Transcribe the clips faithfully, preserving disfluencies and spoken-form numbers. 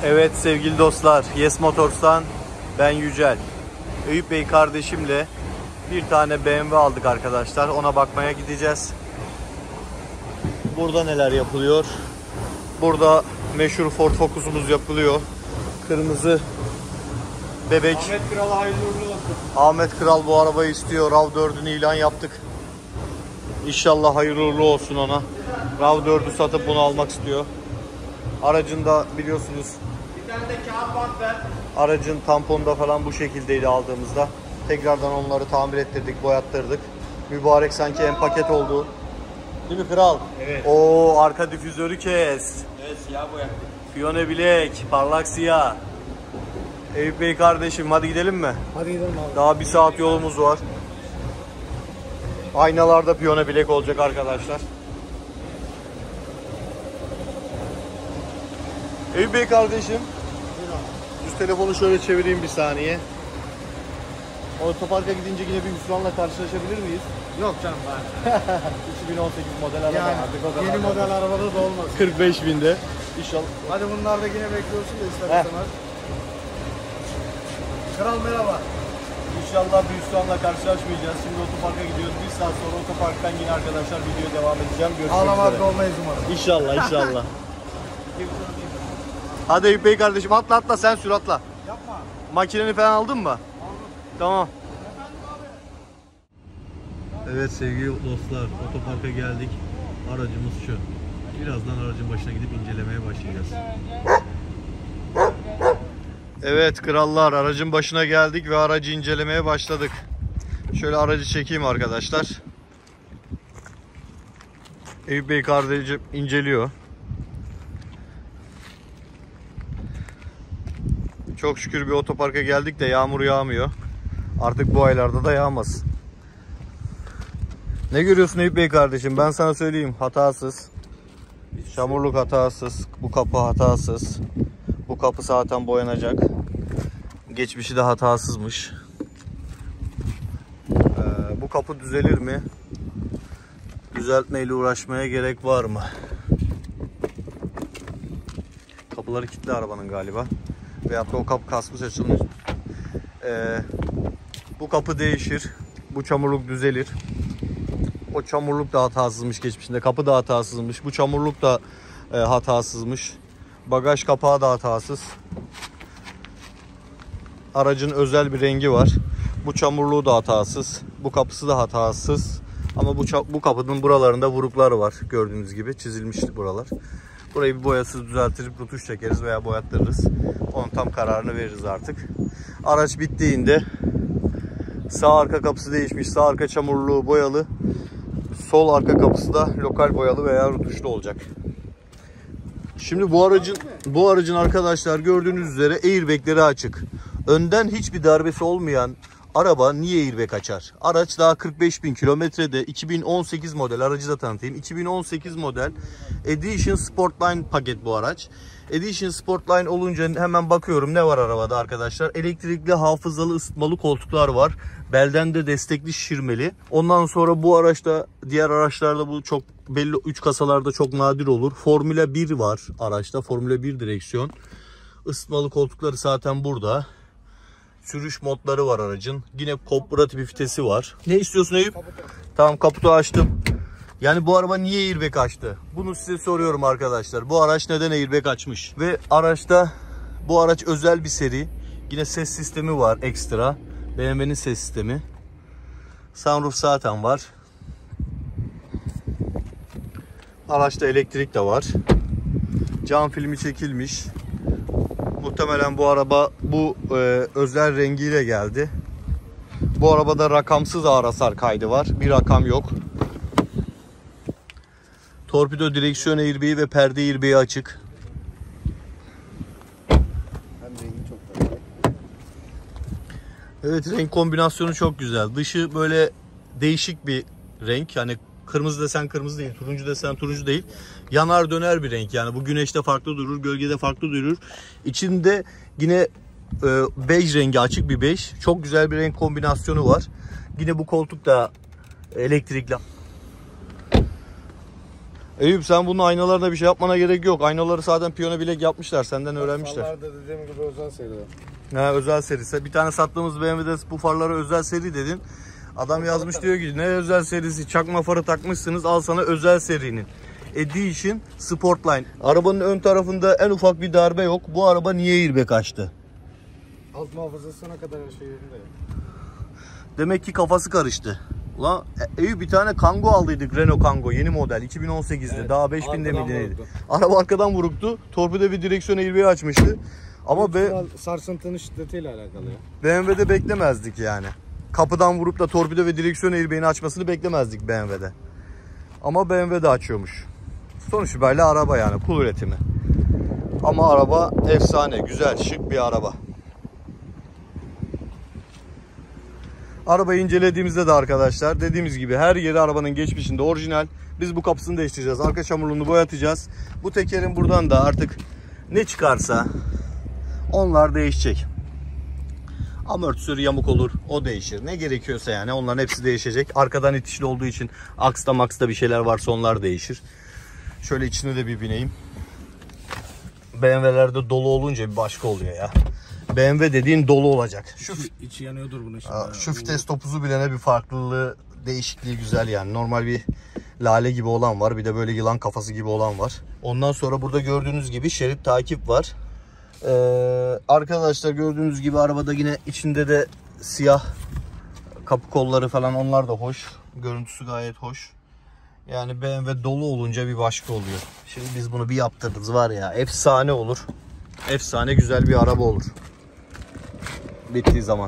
Evet sevgili dostlar, Yes Motors'tan ben Yücel. Eyüp Bey kardeşimle bir tane B M W aldık arkadaşlar. Ona bakmaya gideceğiz. Burada neler yapılıyor? Burada meşhur Ford Focus'umuz yapılıyor. Kırmızı bebek. Ahmet Kral'a hayırlı uğurlu olsun. Ahmet Kral bu arabayı istiyor. RAV dördünü ilan yaptık. İnşallah hayırlı uğurlu olsun ona. RAV dördü satıp bunu almak istiyor. Aracında biliyorsunuz Bir tane de kağıt bant ver. aracın tamponda falan bu şekildeydi aldığımızda. Tekrardan onları tamir ettirdik, boyattırdık. Mübarek sanki en paket oldu. Değil mi kral? Evet. Oo, arka difüzörü kes. Evet, siyah boya. Piyone bilek, parlak siyah. Eyüp Bey kardeşim hadi gidelim mi? Hadi gidelim abi. Daha bir saat yolumuz var. Aynalarda piyone bilek olacak arkadaşlar. Eyüp Bey kardeşim. Şu telefonu şöyle çevireyim bir saniye. Otoparka gidince yine bir hüsranla karşılaşabilir miyiz? Yok canım ben. iki bin on sekiz model araba Yani artık o kadar. yeni model arabada da olmaz. kırk beş binde. İnşallah. Hadi bunlar da yine bekliyorsun da ister Heh. istemez. Kral merhaba. İnşallah bir hüsranla karşılaşmayacağız. Şimdi otoparka gidiyoruz. Bir saat sonra otoparktan yine arkadaşlar videoya devam edeceğim. Görüşmek Ağlamaz üzere. olmayız umarım. İnşallah inşallah. Hadi Eyüp Bey kardeşim atla atla sen sür atla. Yapma. Makineni falan aldın mı? Aldım. Tamam. Evet sevgili dostlar, otoparka geldik. Aracımız şu. Birazdan aracın başına gidip incelemeye başlayacağız. Evet krallar, aracın başına geldik ve aracı incelemeye başladık. Şöyle aracı çekeyim arkadaşlar. Eyüp Bey kardeşim inceliyor. Çok şükür bir otoparka geldik de yağmur yağmıyor. Artık bu aylarda da yağmaz. Ne görüyorsun Eyüp Bey kardeşim? Ben sana söyleyeyim. Hatasız. Çamurluk hatasız. Bu kapı hatasız. Bu kapı zaten boyanacak. Geçmişi de hatasızmış. Ee, bu kapı düzelir mi? Düzeltmeyle uğraşmaya gerek var mı? Kapıları kilitli arabanın galiba. Veyahut da o kapı kasmış açılmış. Ee, bu kapı değişir. Bu çamurluk düzelir. O çamurluk da hatasızmış geçmişinde. Kapı da hatasızmış. Bu çamurluk da e, hatasızmış. Bagaj kapağı da hatasız. Aracın özel bir rengi var. Bu çamurluğu da hatasız. Bu kapısı da hatasız. Ama bu, bu kapının buralarında vuruklar var. Gördüğünüz gibi çizilmiş buralar. Burayı bir boyasız düzeltip rutuş çekeriz veya boyattırırız. Onun tam kararını veririz artık. Araç bittiğinde sağ arka kapısı değişmiş. Sağ arka çamurluğu boyalı. Sol arka kapısı da lokal boyalı veya rutuşlu olacak. Şimdi bu aracın bu aracın arkadaşlar gördüğünüz üzere airbagleri açık. Önden hiçbir darbesi olmayan araba niye airbag açar? Araç daha kırk beş bin kilometrede, iki bin on sekiz model, aracı da tanıtayım. iki bin on sekiz model Edition Sportline paket bu araç. Edition Sportline olunca hemen bakıyorum ne var arabada arkadaşlar. Elektrikli hafızalı ısıtmalı koltuklar var. Belden de destekli şişirmeli. Ondan sonra bu araçta, diğer araçlarda bu çok belli, üç kasalarda çok nadir olur. Formula bir var araçta. Formula bir direksiyon. Isıtmalı koltukları zaten burada. Sürüş modları var aracın. Yine kooperatif vitesi var. Ne istiyorsun Eyüp? Kaputu. Tamam, kaputu açtım. Yani bu araba niye airbag açtı? Bunu size soruyorum arkadaşlar. Bu araç neden airbag açmış? Ve araçta, bu araç özel bir seri. Yine ses sistemi var ekstra. B M W'nin ses sistemi. Sunroof zaten var. Araçta elektrik de var. Cam filmi çekilmiş. Muhtemelen bu araba bu e, özel rengiyle geldi. Bu arabada rakamsız ağır hasar kaydı var. Bir rakam yok. Torpido direksiyon airbag'i ve perde airbag'i açık. Evet, renk kombinasyonu çok güzel. Dışı böyle değişik bir renk. Yani kırmızı desen kırmızı değil, turuncu desen turuncu değil. Yanar döner bir renk. Yani bu güneşte farklı durur, gölgede farklı durur. İçinde yine e, bej rengi, açık bir bej. Çok güzel bir renk kombinasyonu var. Yine bu koltuk da elektrikli. Eyüp sen bunun aynalarına bir şey yapmana gerek yok. Aynaları zaten piyano bilek yapmışlar. Senden öğrenmişler. Farlar da dediğim gibi özel seri. Ha, özel serisi. Bir tane sattığımız B M W'de bu farlara özel seri dedin. Adam yazmış diyor ki ne özel serisi, çakma farı takmışsınız, al sana özel serinin Edition Sportline. Arabanın ön tarafında en ufak bir darbe yok. Bu araba niye airbag açtı? Alt muhafazasına kadar her şey yerinde. Demek ki kafası karıştı. Ulan Eyüp bir tane Kangoo aldıydık, Renault Kangoo yeni model iki bin on sekizde, evet, daha beş binde miydi neydi? Araba arkadan vuruktu. Torpido bir direksiyon airbag'i açmıştı. Ama be sarsıntının şiddetiyle alakalı ya. B M W'de beklemezdik yani. Kapıdan vurup da torpido ve direksiyon airbag'ini açmasını beklemezdik B M W'de. Ama B M W'de açıyormuş. Sonuç itibariyle araba yani, pul üretimi. Ama araba efsane, güzel, şık bir araba. Arabayı incelediğimizde de arkadaşlar dediğimiz gibi her yeri arabanın geçmişinde orijinal. Biz bu kapısını değiştireceğiz. Arka çamurluğunu boyatacağız. Bu tekerin buradan da artık ne çıkarsa onlar değişecek. Amortisör yamuk olur, o değişir. Ne gerekiyorsa yani onların hepsi değişecek. Arkadan itişli olduğu için aksta maksta bir şeyler varsa onlar değişir. Şöyle içine de bir bineyim. B M W'lerde dolu olunca bir başka oluyor ya. B M W dediğin dolu olacak. Şu içi yanıyordur bunun şimdi. Aa, şu vites topuzu bilene bir farklılığı, değişikliği güzel yani. Normal bir lale gibi olan var. Bir de böyle yılan kafası gibi olan var. Ondan sonra burada gördüğünüz gibi şerit takip var. Ee, arkadaşlar gördüğünüz gibi arabada yine içinde de siyah kapı kolları falan, onlar da hoş. Görüntüsü gayet hoş. Yani B M W dolu olunca bir başka oluyor. Şimdi biz bunu bir yaptırırız var ya, efsane olur. Efsane güzel bir araba olur. Bittiği zaman.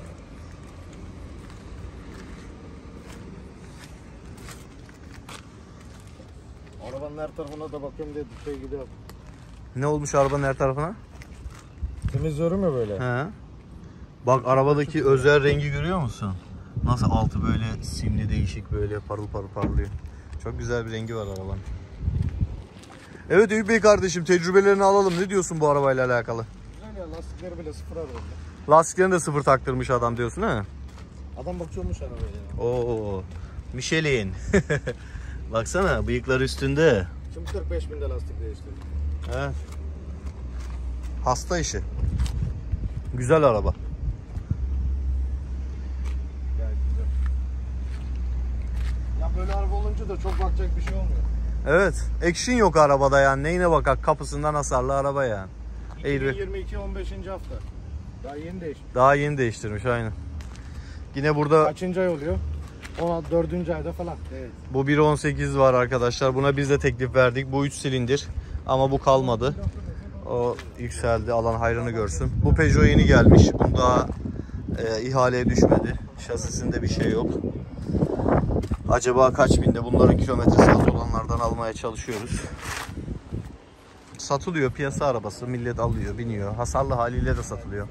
Arabanın her tarafına da bakıyorum diye şey gidiyor. Ne olmuş arabanın her tarafına? Temizliyorum ya böyle. He. Bak arabadaki özel rengi görüyor musun? Nasıl altı böyle simli, değişik, böyle parıl parıl parlıyor. Çok güzel bir rengi var arabanın. Evet Eyüp Bey kardeşim, tecrübelerini alalım. Ne diyorsun bu arabayla alakalı? Güzel ya, lastikleri bile sıfır arabada. Lastiklerini de sıfır taktırmış adam diyorsun ha? Adam bakıyormuş arabaya. Oo, Michelin. Baksana bıyıklar üstünde. Şimdi kırk beş binde lastik değiştirdim. Evet. Hasta işi. Güzel araba. Gayet güzel. Ya böyle araba olunca da çok bakacak bir şey olmuyor. Evet. Action yok arabada yani. Neyine bakak? Kapısından hasarlı araba yani. iki bin yirmi iki on beşinci hafta. Daha yeni değişmiş. Daha yeni değiştirmiş aynen. Yine burada kaçıncı ay oluyor? on dördüncü ayda falan. Evet. Bu bir on sekiz var arkadaşlar. Buna biz de teklif verdik. Bu üç silindir. Ama bu kalmadı. O yükseldi. Alan hayrını görsün. Bu Peugeot yeni gelmiş. Bu daha e, ihaleye düşmedi. Şasisinde bir şey yok. Acaba kaç binde? Bunların kilometresi az olanlardan almaya çalışıyoruz. Satılıyor. Piyasa arabası. Millet alıyor, biniyor. Hasarlı haliyle de satılıyor.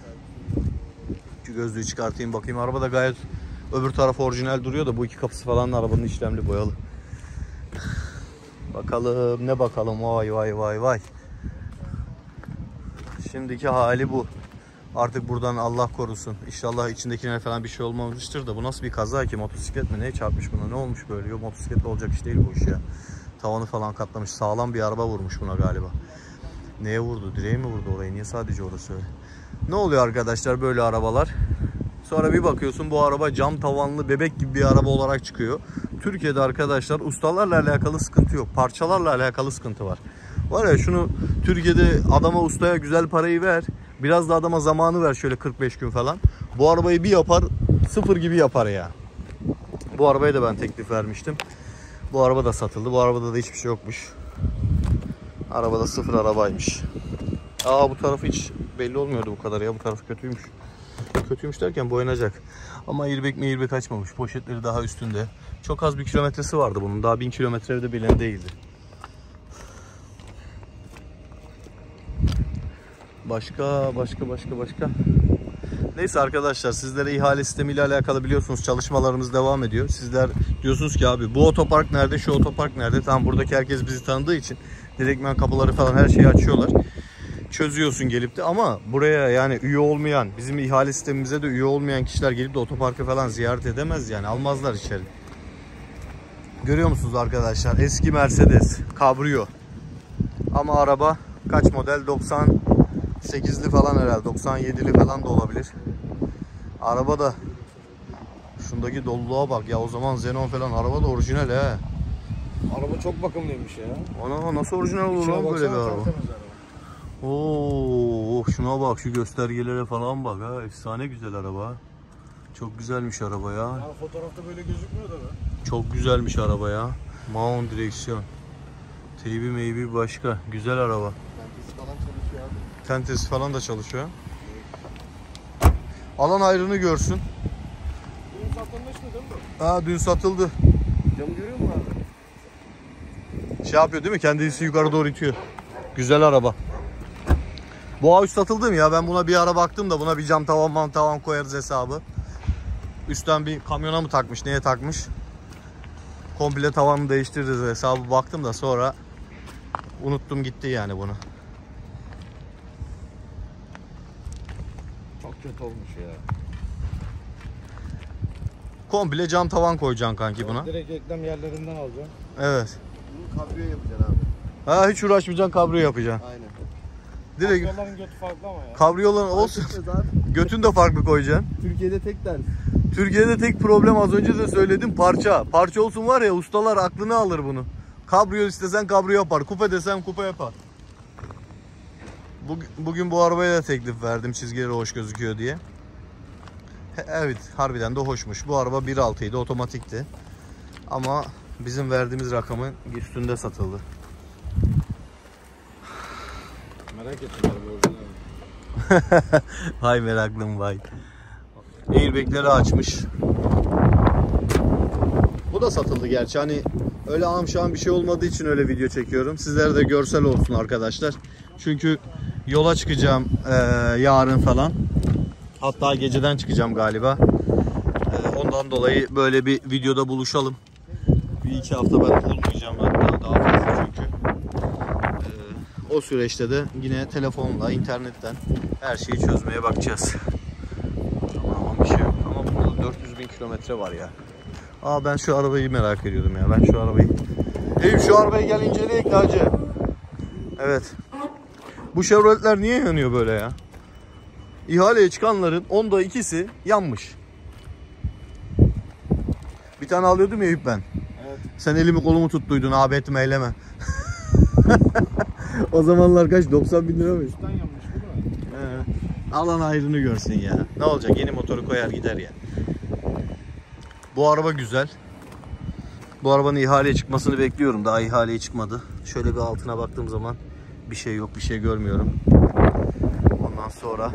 Şu gözlüğü çıkartayım bakayım. Araba da gayet, öbür taraf orijinal duruyor da bu iki kapısı falan arabanın işlemli, boyalı. Bakalım ne bakalım. Vay vay vay vay. Şimdiki hali bu. Artık buradan Allah korusun. İnşallah içindekine falan bir şey olmamıştır da bu nasıl bir kaza ki? Motosiklet mi? Ne çarpmış buna? Ne olmuş böyle? Yok, motosikletle olacak iş değil bu iş ya. Tavanı falan katlamış. Sağlam bir araba vurmuş buna galiba. Neye vurdu? Direğe mi vurdu orayı? Niye sadece orası öyle? Ne oluyor arkadaşlar böyle arabalar? Sonra bir bakıyorsun bu araba cam tavanlı bebek gibi bir araba olarak çıkıyor. Türkiye'de arkadaşlar ustalarla alakalı sıkıntı yok. Parçalarla alakalı sıkıntı var. Var ya, şunu Türkiye'de adama, ustaya güzel parayı ver. Biraz da adama zamanı ver, şöyle kırk beş gün falan. Bu arabayı bir yapar, sıfır gibi yapar ya. Bu arabaya da ben teklif vermiştim. Bu araba da satıldı. Bu arabada da hiçbir şey yokmuş. Arabada sıfır arabaymış. Aa, bu tarafı hiç belli olmuyordu bu kadar ya. Bu tarafı kötüymüş. Kötüymüş derken boyanacak. Ama airbag mi airbag açmamış. Poşetleri daha üstünde. Çok az bir kilometresi vardı bunun. Daha bin kilometrede bile değildi. Başka, başka, başka, başka. Neyse arkadaşlar, sizlere ihale sistemiyle alakalı biliyorsunuz çalışmalarımız devam ediyor. Sizler diyorsunuz ki abi bu otopark nerede, şu otopark nerede? Tamam, buradaki herkes bizi tanıdığı için direktmen kapıları falan her şeyi açıyorlar. Çözüyorsun gelip de, ama buraya yani üye olmayan, bizim ihale sistemimize de üye olmayan kişiler gelip de otoparkı falan ziyaret edemez yani, almazlar içeri. Görüyor musunuz arkadaşlar? Eski Mercedes Cabrio. Ama araba kaç model? doksan sekizli falan herhalde. doksan yedili falan da olabilir. Araba da şundaki doluluğa bak ya, o zaman Xenon falan, araba da orijinal he. Araba çok bakımlıymış ya. Ona nasıl orijinal olur lan böyle bir araba? Oo, şuna bak, şu göstergelere falan bak ha. Efsane güzel araba. Çok güzelmiş araba ya. Ya fotoğrafta böyle gözükmüyor da be. Çok güzelmiş araba ya. Mount direksiyon. Teybi meybi başka. Güzel araba. Tentesi falan çalışıyor abi. Tentesi falan da çalışıyor. Alan ayrını görsün. Dün satılmıştı değil mi? Ha, dün satıldı. Camı görüyor musun abi? Şey yapıyor değil mi? Kendisi yukarı doğru itiyor. Güzel araba. Bu A üç satıldı mı ya? Ben buna bir ara baktım da, buna bir cam tavan tavan koyarız hesabı. Üstten bir kamyona mı takmış, neye takmış? Komple tavanı değiştiririz hesabı, baktım da sonra unuttum gitti yani bunu. Çok kötü olmuş ya. Komple cam tavan koyacaksın kanki buna. Direkt reklam yerlerinden alacağım. Evet. Bunu kabriyo yapacaksın abi. Ha, hiç uğraşmayacaksın, kabrio yapacaksın. Aynen. Direkt Kabriyoların götü farklı ama ya. kabriyoların olsun. Götünü de farklı koyacaksın. Türkiye'de tek ders. Türkiye'de tek problem, az önce de söyledim, parça. Parça olsun var ya, ustalar aklını alır bunu. Kabrio istesen kabrio yapar. Kupe desen kupe yapar. Bugün, bugün bu arabaya da teklif verdim, çizgileri hoş gözüküyor diye. Evet, harbiden de hoşmuş. Bu araba bir altı idi, otomatikti. Ama bizim verdiğimiz rakamın üstünde satıldı. Merak ettim abi. Vay meraklım vay. Airbag'leri açmış. Bu da satıldı gerçi. Hani öyle amşan bir şey olmadığı için öyle video çekiyorum. Sizlere de görsel olsun arkadaşlar. Çünkü yola çıkacağım e, yarın falan. Hatta geceden çıkacağım galiba. E, ondan dolayı böyle bir videoda buluşalım. Bir iki hafta ben olmayacağım. Hatta daha fazla çünkü. E, o süreçte de yine telefonla, internetten her şeyi çözmeye bakacağız. Ama bir şey yok. Ama burada dört yüz bin kilometre var ya. Aa, ben şu arabayı merak ediyordum ya. Ben şu arabayı... Eyüp, şu arabayı gel inceleyek hacı. Evet. Bu Chevrolet'ler niye yanıyor böyle ya? İhaleye çıkanların onda ikisi yanmış. Bir tane alıyordum ya Eyüp ben. Evet. Sen elimi kolumu tuttuydun, abi etme eyleme. O zamanlar kaç? doksan bin lira mı? Üstten yanmış değil mi? Evet. Alan ayrını görsün ya. Ne olacak? Yeni motoru koyar gider ya. Bu araba güzel. Bu arabanın ihaleye çıkmasını bekliyorum. Daha ihaleye çıkmadı. Şöyle bir altına baktığım zaman bir şey yok, bir şey görmüyorum. Ondan sonra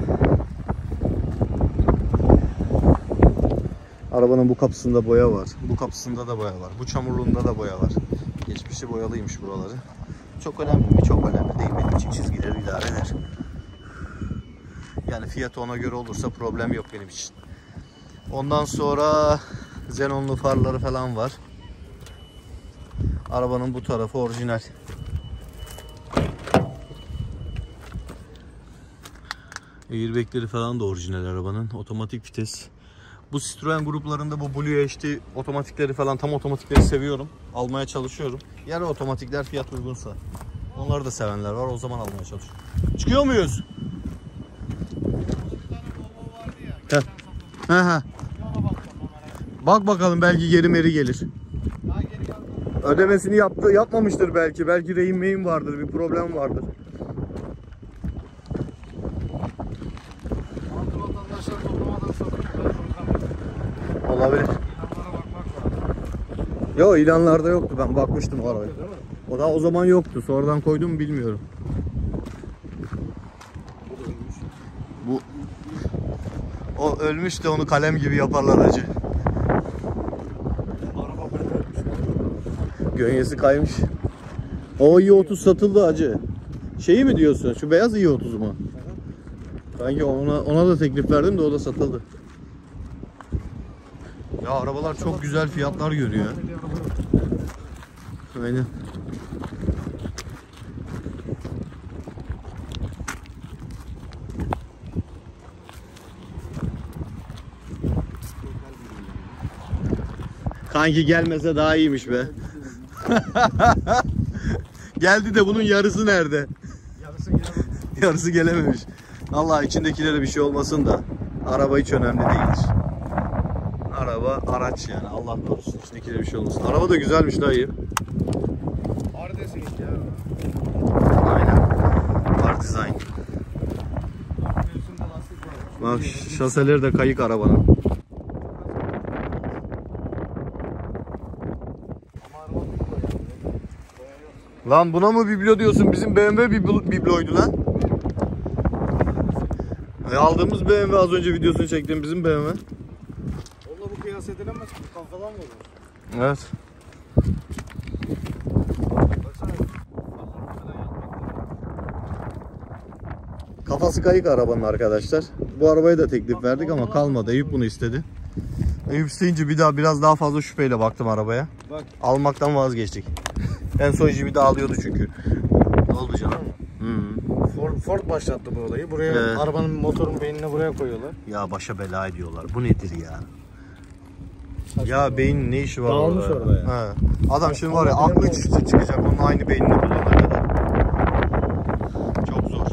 arabanın bu kapısında boya var. Bu kapısında da boya var. Bu çamurluğunda da boya var. Geçmişi boyalıymış buraları. Çok önemli mi? Çok önemli değil. Benim için çizgileri idare eder. Yani fiyatı ona göre olursa problem yok benim için. Ondan sonra Xenonlu farları falan var. Arabanın bu tarafı orijinal. Airbag'leri falan da orijinal arabanın. Otomatik vites. Bu Citroen gruplarında bu Blue H D otomatikleri falan, tam otomatikleri seviyorum. Almaya çalışıyorum. Yarı otomatikler fiyat uygunsa. Onları da sevenler var. O zaman almaya çalışıyorum. Çıkıyor muyuz? Heh. Heh. Bak bakalım, belki geri meri gelir. Ödemesini yaptı, yapmamıştır belki. Belki rehin mehin vardır, bir problem vardır. Olabilir. Yok, ilanlarda yoktu. Ben bakmıştım o arabaya. O da o zaman yoktu. Sonradan koydum mu bilmiyorum. Bu o ölmüş de onu kalem gibi yaparlar hacı. Gönyesi kaymış. O i otuz satıldı hacı. Şeyi mi diyorsun? Şu beyaz i otuz mu? Sanki ona ona da teklif verdim de o da satıldı. Ya arabalar çok güzel fiyatlar görüyor. Aynen. Kanki gelmese daha iyiymiş be. Geldi de bunun yarısı nerede? Yarısı gelemedi. Yarısı gelememiş. Allah içindekilere bir şey olmasın da. Araba hiç önemli değildir. Araba araç yani. Allah korusun. İçindekilere bir şey olmasın. Araba da güzelmiş dayı. Ardesin ya. Aynen. Art design. Üstünde lastik var. Bak şaseleri de kayık arabanın. Ama araba bir boya. Boya yok. Lan buna mı biblo diyorsun? Bizim B M W biblo, bibloydu lan. E aldığımız B M W az önce videosunu çektiğim bizim B M W. Onunla bu kıyas edilemez ki. Kafadan mı olur? Evet. Baksana. Kafası kayık arabanın arkadaşlar. Bu arabaya da teklif verdik ama kalmadı. Eyüp bunu istedi. Eyüp isteyince bir daha biraz daha fazla şüpheyle baktım arabaya. Bak. Almaktan vazgeçtik. En son Jimmy de alıyordu çünkü. Ne oldu canım? Hmm. Ford, Ford başlattı bu olayı. Buraya Evet. arabanın motorun beynine buraya koyuyorlar. Ya başa bela ediyorlar. Bu nedir ya? Ya beynin ne işi var Dağılmış orada? orada ya. He. Adam şimdi var ya aklı çıkacak, çıkacak onun aynı beynini bulana kadar. Çok zor.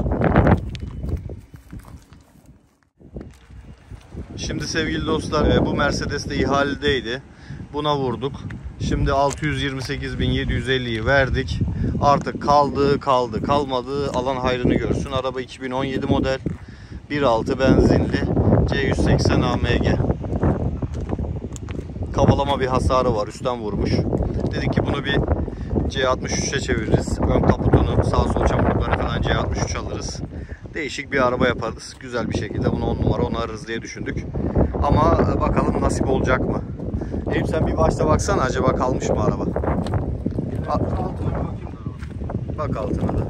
Şimdi sevgili dostlar bu Mercedes de ihaledeydi. Buna vurduk. Şimdi altı yüz yirmi sekiz bin yedi yüz elliyi verdik. Artık kaldı kaldı kalmadı alan hayrını görsün. Araba iki bin on yedi model. bir nokta altı benzinli C yüz seksen A M G. Kavalama bir hasarı var. Üstten vurmuş. Dedik ki bunu bir C altmış üçe çeviririz. Ön kaputunu, sağ sol çamurlukları falan C altmış üç alırız. Değişik bir araba yaparız. Güzel bir şekilde bunu on numara onarırız diye düşündük. Ama bakalım nasip olacak mı? Eyüp sen bir başta baksana acaba kalmış mı araba? A Altına bir bakayım da. Bak altına da.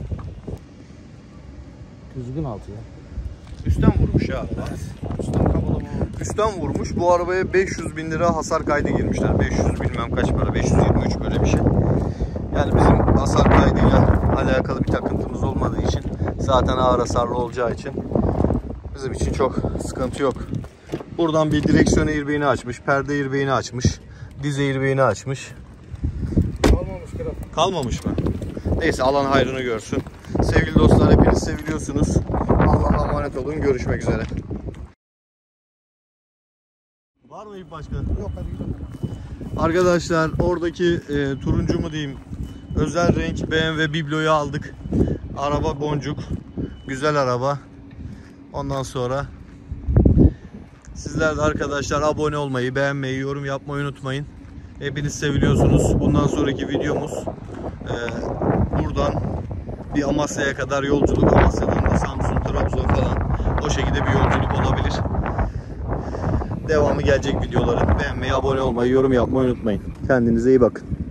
Düzgün altı ya. Üstten vurmuş ya. Üstten kabalama. Üstten vurmuş. Bu arabaya beş yüz bin lira hasar kaydı girmişler. beş yüz bilmem kaç para. beş yüz yirmi üç böyle bir şey. Yani bizim hasar kaydıyla alakalı bir takıntımız olmadığı için, zaten ağır hasarlı olacağı için bizim için çok sıkıntı yok. Buradan bir direksiyon airbag'ini açmış, perde airbag'ini açmış, diz airbag'ini açmış. Kalmamış kral. Kalmamış mı? Neyse alan hayrını görsün. Sevgili dostlar hepiniz seviliyorsunuz. Allah'a emanet olun. Görüşmek üzere. Var mı ilk başka? Yok hadi gidelim. Arkadaşlar oradaki e, turuncu mu diyeyim özel renk B M W bibloyu aldık. Araba boncuk. Güzel araba. Ondan sonra sizler de arkadaşlar abone olmayı, beğenmeyi, yorum yapmayı unutmayın. Hepiniz seviliyorsunuz. Bundan sonraki videomuz e, buradan bir Amasya'ya kadar yolculuk. Amasya'dan da Samsun, Trabzon falan o şekilde bir yolculuk olabilir. Devamı gelecek videoların. Beğenmeyi, abone olmayı, yorum yapmayı unutmayın. Kendinize iyi bakın.